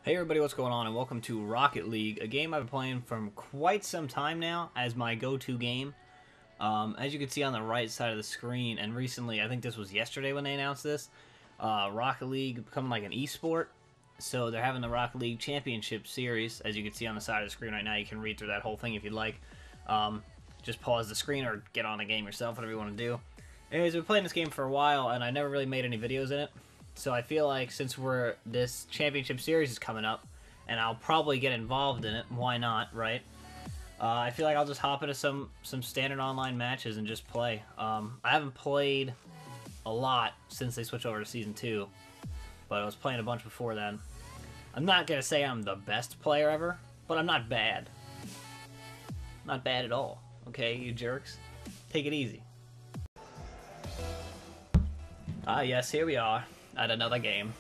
Hey everybody, what's going on, and welcome to Rocket League, a game I've been playing from quite some time now as my go-to game. As you can see on the right side of the screen, and recently, I think this was yesterday when they announced this, Rocket League becoming like an esport. So they're having the Rocket League Championship Series, as you can see on the side of the screen right now. You can read through that whole thing if you'd like. Just pause the screen or get on the game yourself, whatever you want to do. Anyways, we've been playing this game for a while, and I never really made any videos in it. So I feel like since this championship series is coming up, and I'll probably get involved in it, why not, right? I feel like I'll just hop into some standard online matches and just play. I haven't played a lot since they switched over to Season 2, but I was playing a bunch before then. I'm not going to say I'm the best player ever, but I'm not bad. Not bad at all, okay, you jerks? Take it easy. Ah, yes, here we are. At another game.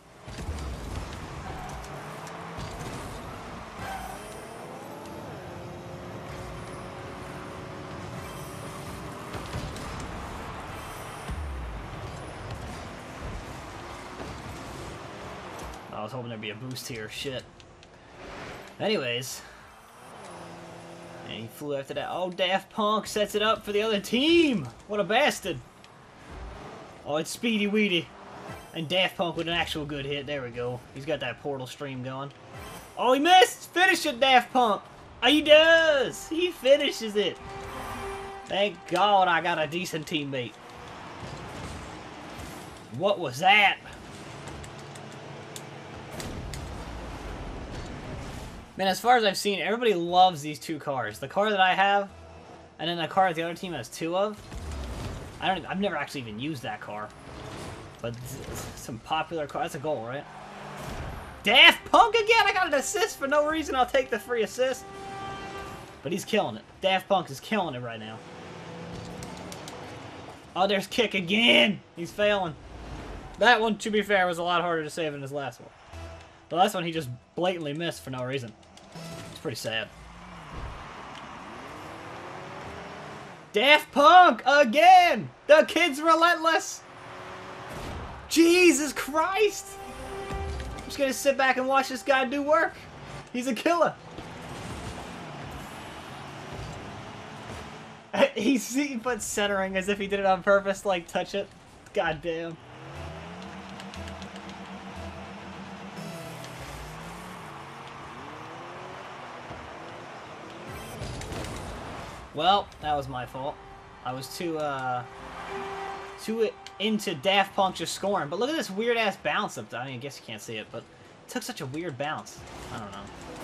I was hoping there'd be a boost here. Shit. Anyways. And he flew after that. Oh, Daft Punk sets it up for the other team! What a bastard! Oh, it's Speedy Weedy. And Daft Punk with an actual good hit. There we go. He's got that portal stream going. Oh, he missed! Finish it, Daft Punk! Oh, he does! He finishes it! Thank God I got a decent teammate. What was that? Man, as far as I've seen, everybody loves these two cars. The car that I have, and then the car that the other team has two of. I've never actually even used that car. But some popular car. That's a goal, right? Daft Punk again! I got an assist for no reason. I'll take the free assist. But he's killing it. Daft Punk is killing it right now. Oh, there's kick again! He's failing. That one, to be fair, was a lot harder to save than his last one. The last one he just blatantly missed for no reason. It's pretty sad. Daft Punk again! The kid's relentless! Jesus Christ! I'm just gonna sit back and watch this guy do work. He's a killer. He put centering as if he did it on purpose, like touch it. God damn. Well, that was my fault. I was too into Daft Punk just scoring. But look at this weird-ass bounce up there. I mean, I guess you can't see it, but it took such a weird bounce. I don't know.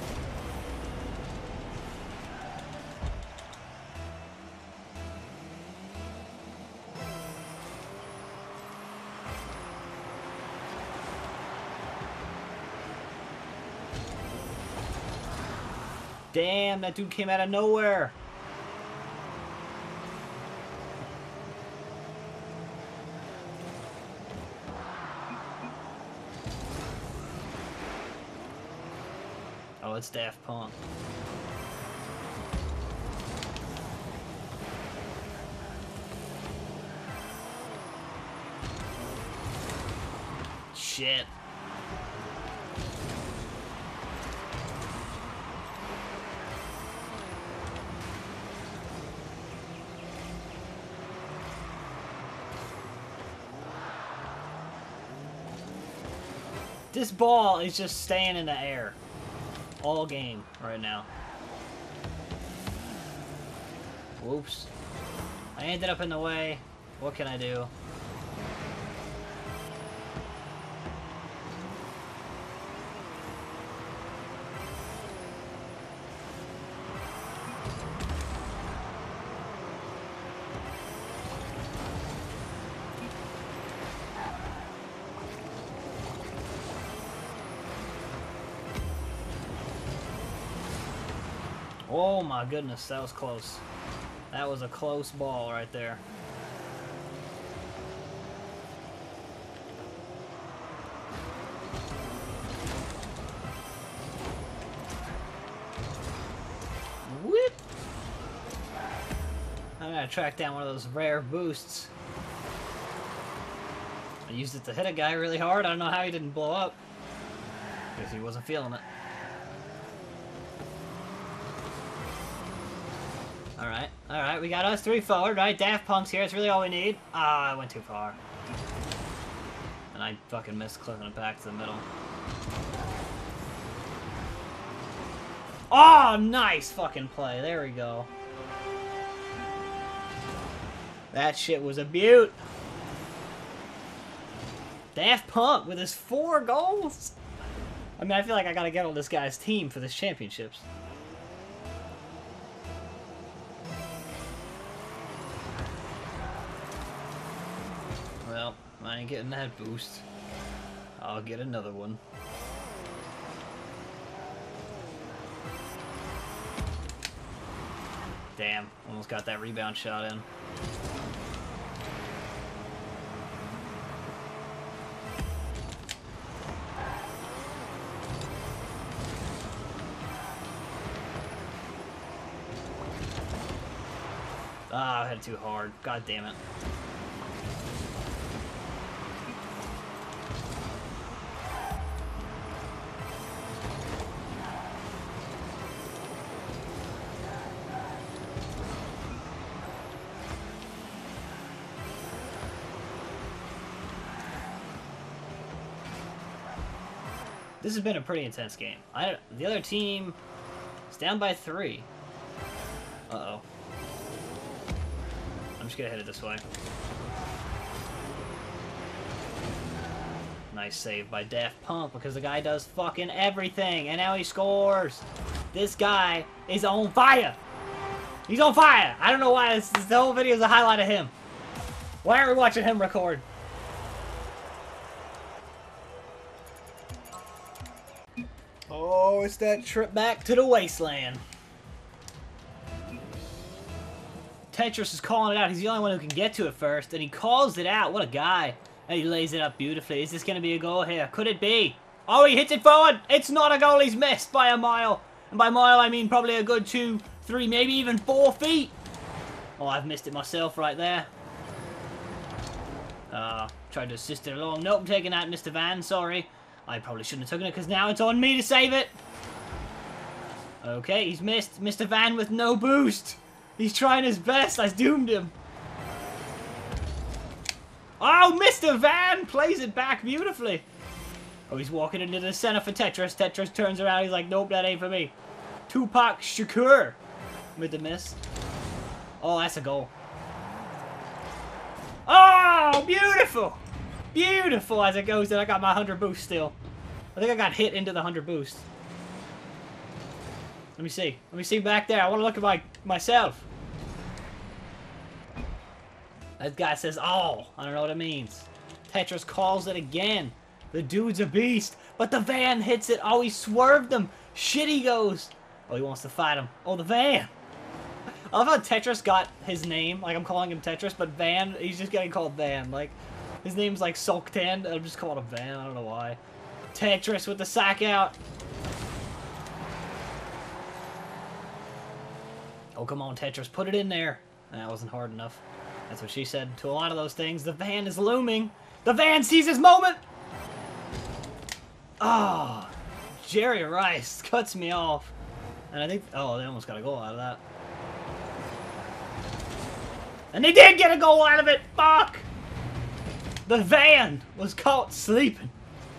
Damn, that dude came out of nowhere. Oh, it's Daft Punk. Shit. This ball is just staying in the air. All game right now. Whoops. I ended up in the way. What can I do? Oh my goodness, that was close. That was a close ball right there. Whip! I'm gonna track down one of those rare boosts. I used it to hit a guy really hard. I don't know how he didn't blow up. Guess he wasn't feeling it. Alright, we got us 3 forward, right? Daft Punk's here, it's really all we need. Ah, I went too far. And I fucking missed clipping it back to the middle. Oh, nice fucking play. There we go. That shit was a beaut. Daft Punk with his 4 goals. I mean, I feel like I gotta get on this guy's team for this championships. Well, I ain't getting that boost. I'll get another one. Damn, almost got that rebound shot in. Ah, I hit it too hard. God damn it. This has been a pretty intense game. The other team is down by 3. Uh-oh. I'm just gonna hit it this way. Nice save by Daft Punk because the guy does fucking everything, and now he scores. This guy is on fire. He's on fire. I don't know why the whole video is a highlight of him. Why are we watching him record? Oh, it's that trip back to the wasteland. Tetris is calling it out. He's the only one who can get to it first, and he calls it out. What a guy. And he lays it up beautifully. Is this going to be a goal here? Could it be? Oh, he hits it forward. It's not a goal. He's missed by a mile. And by mile, I mean probably a good 2, 3, maybe even 4 feet. Oh, I've missed it myself right there. Tried to assist it along. Nope, I'm taking that, Mr. Van. Sorry. I probably shouldn't have taken it because now it's on me to save it. Okay, he's missed. Mr. Van with no boost. He's trying his best. I doomed him. Oh, Mr. Van plays it back beautifully. Oh, he's walking into the center for Tetris. Tetris turns around. He's like, nope, that ain't for me. Tupac Shakur with the miss. Oh, that's a goal. Oh, beautiful. Beautiful as it goes, and I got my 100 boost still. I think I got hit into the 100 boost. Let me see. Let me see back there. I want to look at myself. That guy says, oh, I don't know what it means. Tetris calls it again. The dude's a beast. But the van hits it. Oh, he swerved him. Shit, he goes. Oh, he wants to fight him. Oh, the van. I love how Tetris got his name. Like, I'm calling him Tetris, but Van, he's just getting called Van. Like, his name's like Sulktan. I'm just calling him Van. I don't know why. Tetris with the sack out. Oh, come on, Tetris. Put it in there. That wasn't hard enough. That's what she said to a lot of those things. The van is looming. The van sees his moment. Oh, Jerry Rice cuts me off. And I think, oh, they almost got a goal out of that. And they did get a goal out of it. Fuck. The van was caught sleeping.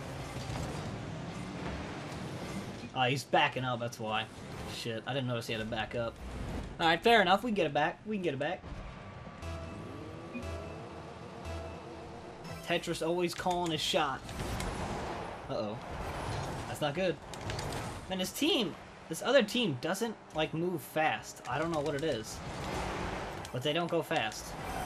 Oh, he's backing up, that's why. Shit, I didn't notice he had to back up. Alright, fair enough. We can get it back. We can get it back. Tetris always calling his shot. Uh-oh. That's not good. And his team, this other team doesn't, like, move fast. I don't know what it is. But they don't go fast.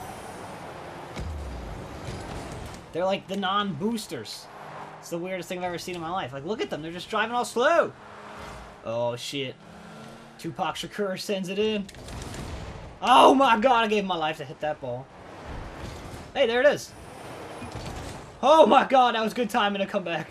They're like the non-boosters. It's the weirdest thing I've ever seen in my life. Like, look at them. They're just driving all slow. Oh, shit. Tupac Shakur sends it in. Oh, my God. I gave my life to hit that ball. Hey, there it is. Oh, my God. That was good timing to come back.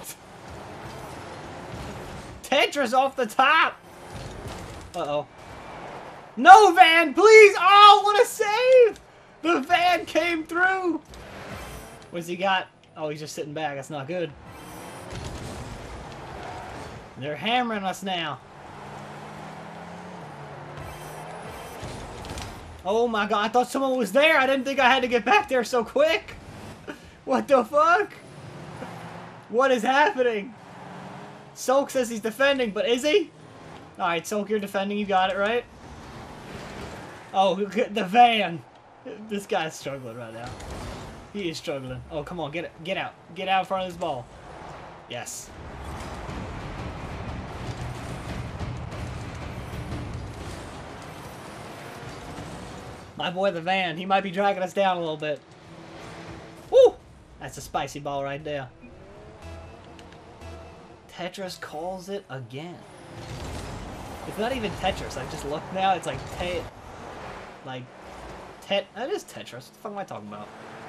Tetris off the top. Uh-oh. No, Van, please! Oh, what a save! The van came through! What's he got? Oh, he's just sitting back. That's not good. They're hammering us now. Oh my god, I thought someone was there. I didn't think I had to get back there so quick. What the fuck? What is happening? Sulk says he's defending, but is he? Alright, Sulk, you're defending. You got it, right? Oh, the van. This guy's struggling right now. He is struggling. Oh, come on, get out. Get out in front of this ball. Yes. My boy, the van. He might be dragging us down a little bit. Woo! That's a spicy ball right there. Tetris calls it again. It's not even Tetris. I just looked now. It's like that is Tetris. What the fuck am I talking about?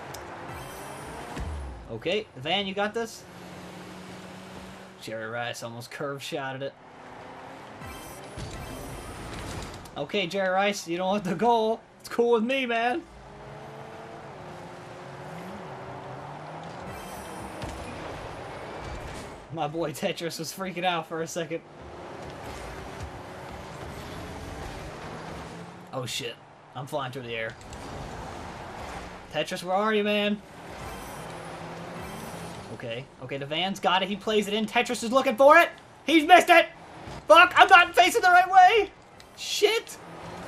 Okay, Van, you got this? Jerry Rice almost curve shotted it. Okay, Jerry Rice, you don't want the goal. It's cool with me, man. My boy Tetris was freaking out for a second. Oh shit. I'm flying through the air. Tetris, where are you, man? Okay. Okay, the van's got it. He plays it in. Tetris is looking for it. He's missed it. Fuck, I'm not facing the right way. Shit.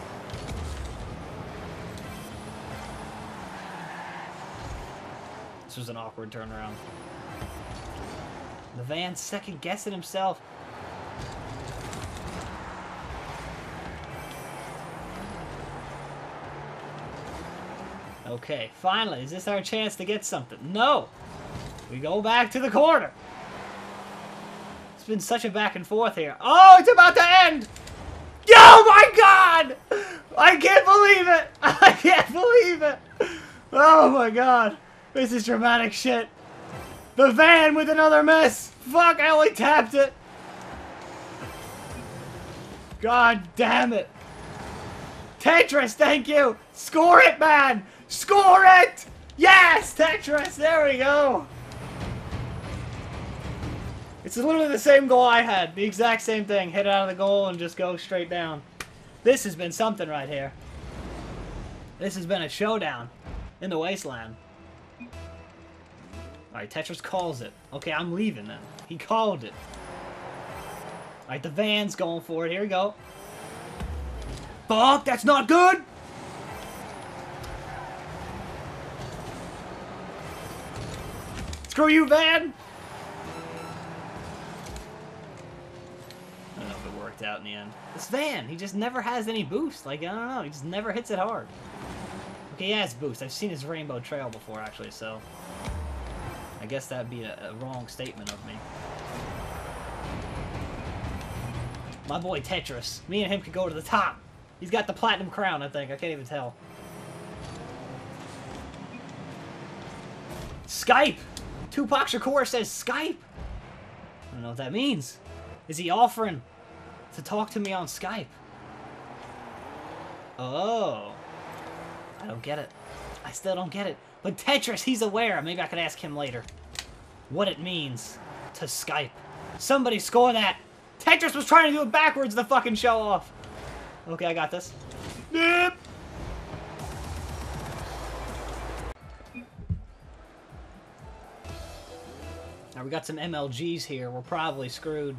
This was an awkward turnaround. The van's second guessing himself. Okay, finally, is this our chance to get something? No! We go back to the corner. It's been such a back and forth here. Oh, it's about to end! Oh my god! I can't believe it! I can't believe it! Oh my god. This is dramatic shit. The van with another miss! Fuck, I only tapped it! God damn it! Tetris, thank you! Score it, man! Score it! Yes! Tetris, there we go! It's literally the same goal I had. The exact same thing. Hit it out of the goal and just go straight down. This has been something right here. This has been a showdown in the wasteland. Alright, Tetris calls it. Okay, I'm leaving then. He called it. Alright, the van's going for it. Here we go. Fuck, that's not good! Screw you, van! I don't know if it worked out in the end. This van, he just never has any boost. Like, I don't know, he just never hits it hard. Okay, he has boost. I've seen his rainbow trail before, actually, so... I guess that'd be a wrong statement of me. My boy Tetris. Me and him could go to the top. He's got the platinum crown, I think. I can't even tell. Skype! Tupac Shakur says Skype! I don't know what that means. Is he offering to talk to me on Skype? Oh. I don't get it. I still don't get it. But Tetris, he's aware. Maybe I could ask him later what it means to Skype. Somebody score that. Tetris was trying to do it backwards to fucking show off. Okay, I got this. Yep. Now we got some MLGs here. We're probably screwed.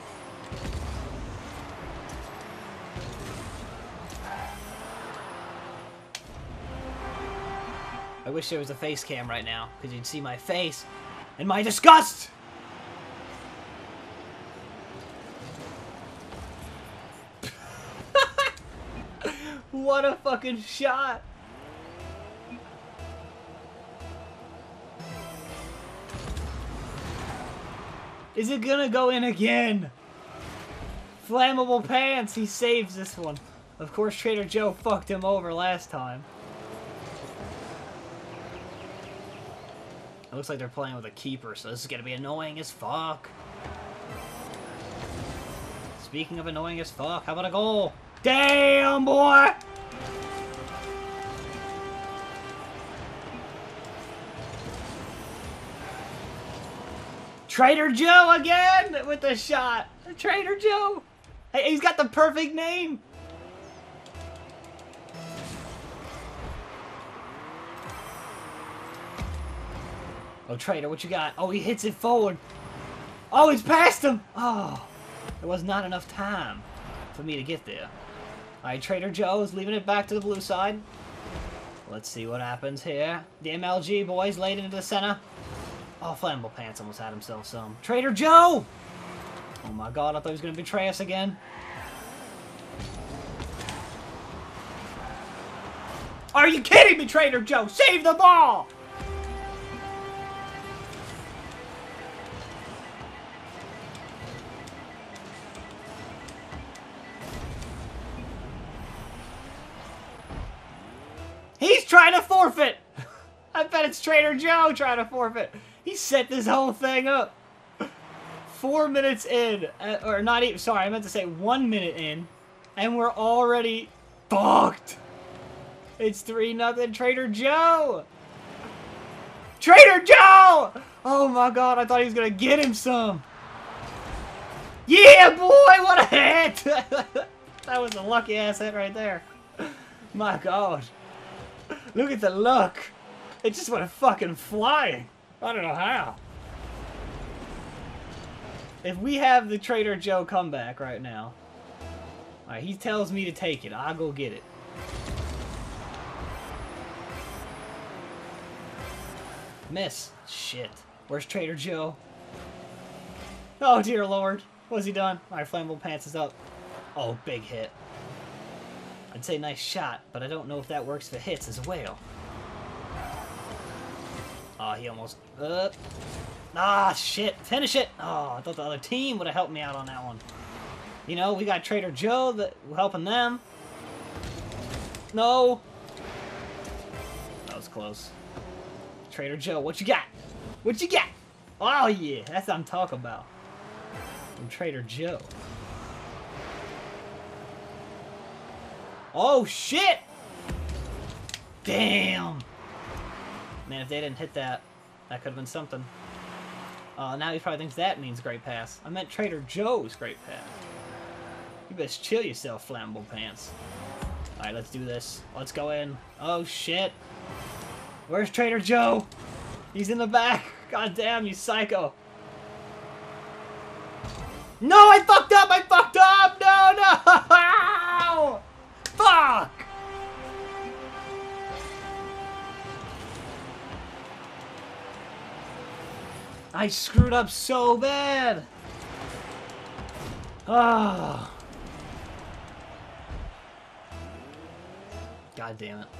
I wish there was a face cam right now, because you'd see my face and my disgust! What a fucking shot! Is it gonna go in again? Flammable pants, he saves this one. Of course, Trader Joe fucked him over last time. It looks like they're playing with a keeper, so this is gonna be annoying as fuck. Speaking of annoying as fuck, how about a goal? Damn, boy! Trader Joe again with the shot. Trader Joe. Hey, he's got the perfect name. Oh, Trader, what you got? Oh, he hits it forward. Oh, he's past him. Oh, there was not enough time for me to get there. All right, Trader Joe's leaving it back to the blue side. Let's see what happens here. The MLG boys laid into the center. Oh, Flammable Pants almost had himself some. Trader Joe! Oh my god, I thought he was going to betray us again. Are you kidding me, Trader Joe? Save the ball! He's trying to forfeit! I bet it's Trader Joe trying to forfeit. He set this whole thing up. 4 minutes in, or not even, sorry, I meant to say 1 minute in, and we're already fucked. It's 3-0 Trader Joe. Trader Joe! Oh my god, I thought he was gonna get him some. Yeah, boy, what a hit! That was a lucky ass hit right there. My god. Look at the luck. It just went fucking flying. I don't know how. If we have the Trader Joe comeback right now. Alright, he tells me to take it. I'll go get it. Miss. Shit. Where's Trader Joe? Oh, dear lord. What's he done? Alright, Flammable Pants is up. Oh, big hit. I'd say nice shot, but I don't know if that works for hits as well. Oh, he almost... Ah, shit. Finish it! Oh, I thought the other team would have helped me out on that one. You know, we got Trader Joe that helping them. No! That was close. Trader Joe, what you got? What you got? Oh, yeah. That's what I'm talking about. From Trader Joe. Oh, shit! Damn! Man, if they didn't hit that, that could have been something. Now he probably thinks that means great pass. I meant Trader Joe's great pass. You best chill yourself, Flammable Pants. Alright, let's do this. Let's go in. Oh, shit. Where's Trader Joe? He's in the back. God damn, you psycho. No, I fucked up! I fucked up! No, no! Fuck! I screwed up so bad! Oh. God damn it.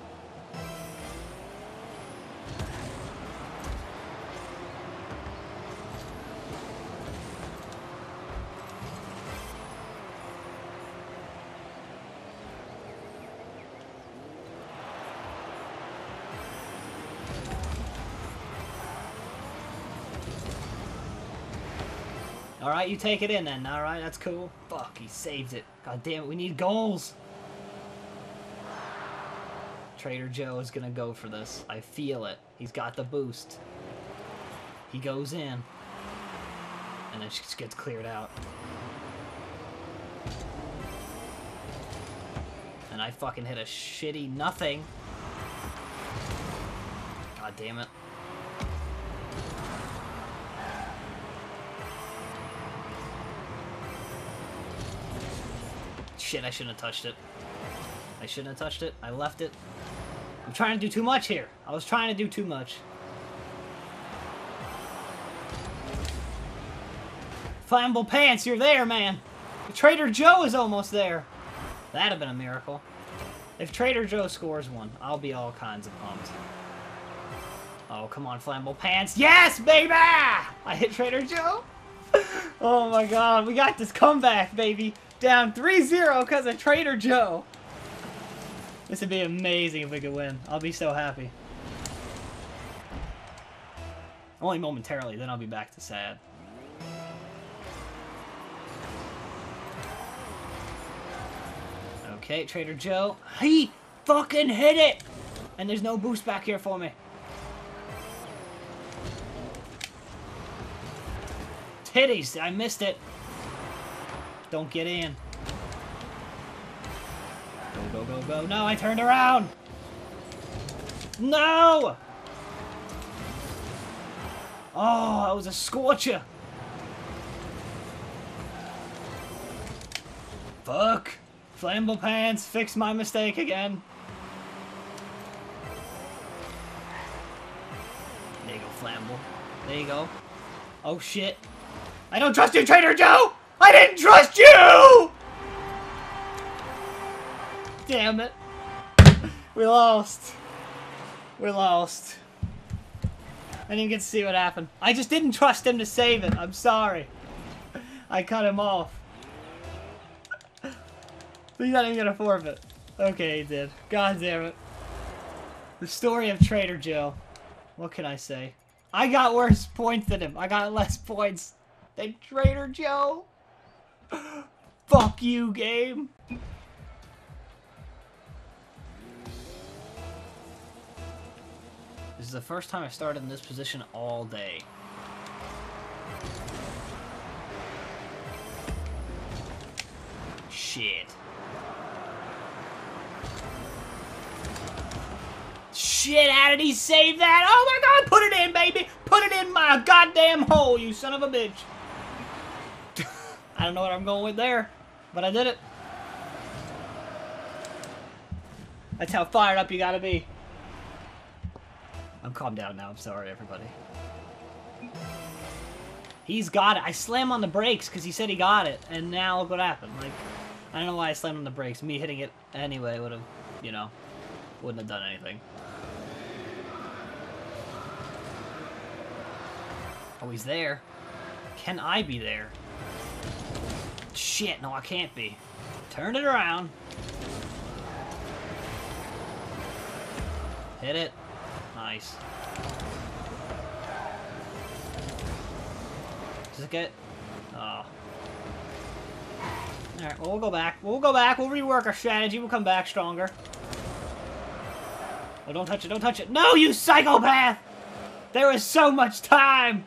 Alright, you take it in then. Alright, that's cool. Fuck, he saved it. God damn it, we need goals. Trader Joe is gonna go for this. I feel it. He's got the boost. He goes in. And then she just gets cleared out. And I fucking hit a shitty nothing. God damn it. Shit, I shouldn't have touched it. I shouldn't have touched it. I left it. I'm trying to do too much here. I was trying to do too much. Flammable Pants, you're there, man. Trader Joe is almost there. That'd have been a miracle. If Trader Joe scores one, I'll be all kinds of pumped. Oh, come on, Flammable Pants. Yes, baby! I hit Trader Joe. Oh my god, we got this comeback, baby. Down 3-0 because of Trader Joe. This would be amazing if we could win. I'll be so happy. Only momentarily, then I'll be back to sad. Okay, Trader Joe. He fucking hit it! And there's no boost back here for me. titties! I missed it. Don't get in. Go, go, go, go. No, I turned around! No! Oh, that was a scorcher. Fuck. Flammable pants, fix my mistake again. There you go, flammable. There you go. Oh shit. I don't trust you, Trader Joe! I didn't trust you! Damn it. We lost. We lost. I didn't even get to see what happened. I just didn't trust him to save it. I'm sorry. I cut him off. He's not even gonna forfeit. Okay, he did. God damn it. The story of Trader Joe. What can I say? I got worse points than him. I got less points than Trader Joe. Fuck you, game. This is the first time I've started in this position all day. Shit. Shit, how did he save that? Oh my god, put it in, baby! Put it in my goddamn hole, you son of a bitch! I don't know what I'm going with there, but I did it. That's how fired up you gotta be. I'm calmed down now, I'm sorry, everybody. He's got it. I slammed on the brakes because he said he got it, and now look what happened. Like, I don't know why I slammed on the brakes. Me hitting it anyway would have, you know, wouldn't have done anything. Oh, he's there. Can I be there? Shit, no, I can't be. Turn it around. Hit it. Nice. Does it get... Oh. Alright, well, we'll go back. We'll go back. We'll rework our strategy. We'll come back stronger. Oh, don't touch it. Don't touch it. No, you psychopath! There was so much time!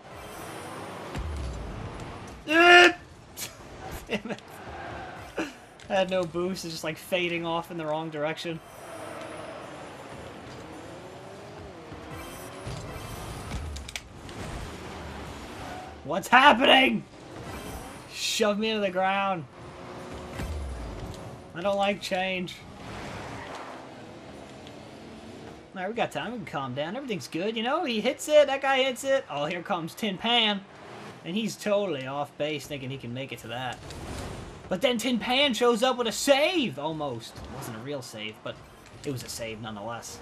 Damn it. I had no boost. It's just like fading off in the wrong direction. What's happening? Shove me into the ground. I don't like change. Alright, we got time. We can calm down. Everything's good, you know? He hits it. That guy hits it. Oh, here comes Tin Pan. And he's totally off base thinking he can make it to that. But then Tin Pan shows up with a save, almost. It wasn't a real save, but it was a save nonetheless.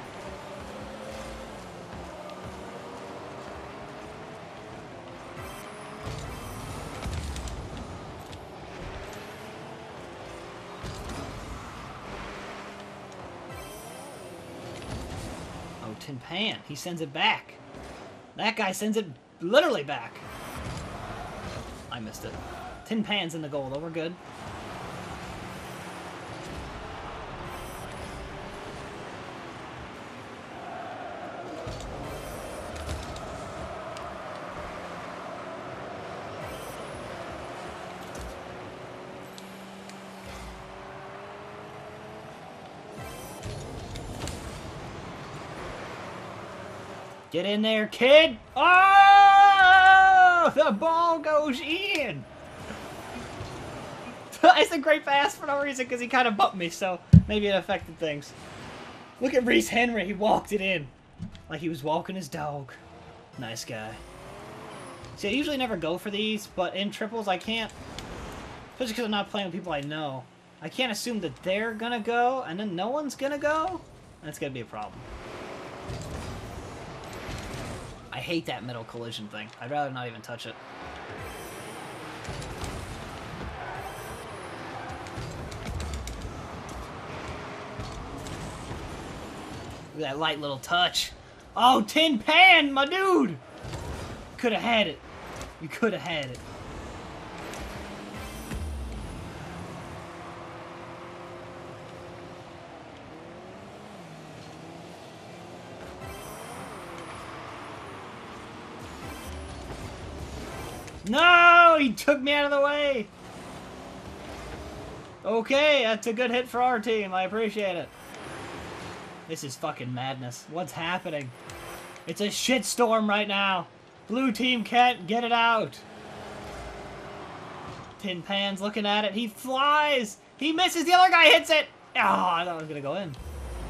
Oh, Tin Pan. He sends it back. That guy sends it literally back. I missed it. Tin Pan's in the goal, though. We're good. Get in there, kid! Oh! The ball goes in! It's a great pass for no reason because he kind of bumped me, so maybe it affected things. Look at Reese Henry. He walked it in like he was walking his dog. Nice guy. See, I usually never go for these, but in triples I can't. Especially because I'm not playing with people I know. I can't assume that they're going to go and then no one's going to go. That's going to be a problem. I hate that middle collision thing. I'd rather not even touch it. Look at that light little touch. Oh, Tin Pan, my dude! Could have had it. You could have had it. No! He took me out of the way! Okay, that's a good hit for our team. I appreciate it. This is fucking madness. What's happening? It's a shitstorm right now. Blue team can't get it out. Tin Pan's looking at it. He flies! He misses! The other guy hits it! Oh, I thought it was gonna go in.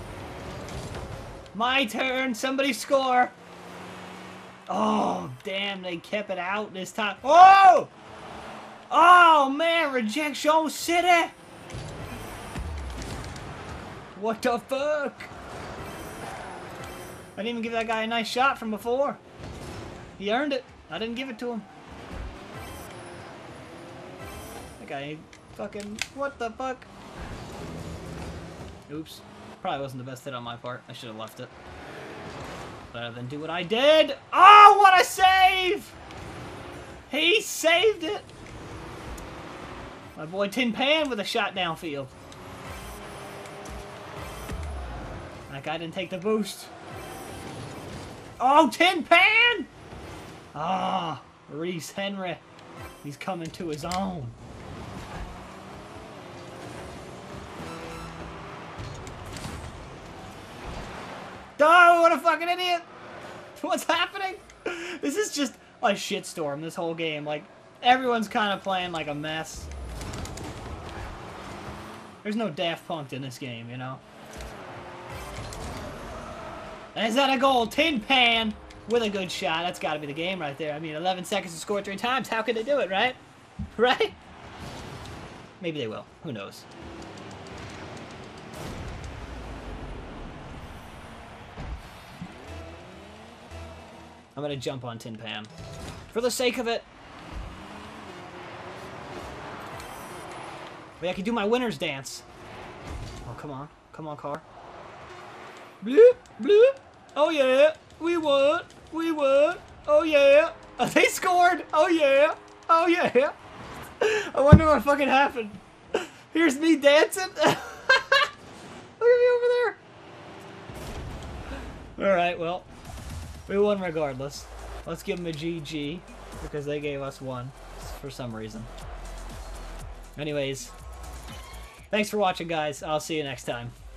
My turn! Somebody score! Oh, damn, they kept it out this time. Oh! Oh, man, rejection city! What the fuck? I didn't even give that guy a nice shot from before. He earned it. I didn't give it to him. That guy fucking... What the fuck? Oops. Probably wasn't the best hit on my part. I should have left it. Better than do what I did. Oh, what a save! He saved it! My boy Tin Pan with a shot downfield. That guy didn't take the boost. Oh, Tin Pan! Ah, Reese Henry. He's coming to his own. Oh, what a fucking idiot! What's happening? This is just a shitstorm, this whole game. Like, everyone's kind of playing like a mess. There's no Daft Punk in this game, you know? And is that a goal? Tin Pan with a good shot. That's got to be the game right there. I mean, 11 seconds to score 3 times. How could they do it, right? Right? Maybe they will. Who knows? I'm going to jump on Tin Pan. For the sake of it. Maybe I could do my winner's dance. Oh, come on. Come on, car. Bloop, bloop. Oh, yeah. We won. We won. Oh, yeah. Oh, they scored. Oh, yeah. Oh, yeah. I wonder what fucking happened. Here's me dancing. Look at me over there. Alright, well. We won regardless. Let's give them a GG. Because they gave us one. For some reason. Anyways. Thanks for watching, guys. I'll see you next time.